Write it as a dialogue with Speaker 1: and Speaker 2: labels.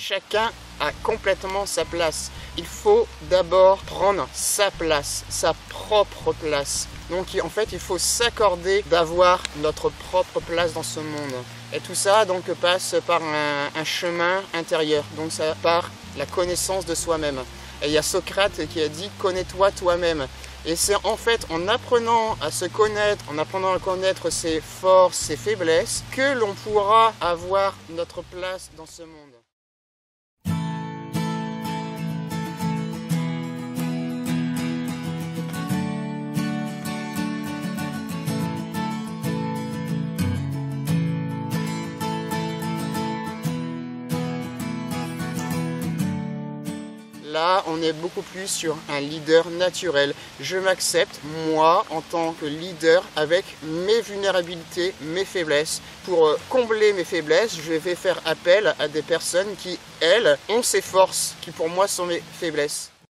Speaker 1: Chacun a complètement sa place. Il faut d'abord prendre sa place, sa propre place. Donc en fait, il faut s'accorder d'avoir notre propre place dans ce monde. Et tout ça donc passe par un chemin intérieur. Donc ça par la connaissance de soi-même. Et il y a Socrate qui a dit « connais-toi toi-même ». Et c'est en fait en apprenant à se connaître, en apprenant à connaître ses forces, ses faiblesses, que l'on pourra avoir notre place dans ce monde. Là, on est beaucoup plus sur un leader naturel. Je m'accepte, moi, en tant que leader, avec mes vulnérabilités, mes faiblesses. Pour combler mes faiblesses, je vais faire appel à des personnes qui, elles, ont ces forces, qui pour moi sont mes faiblesses.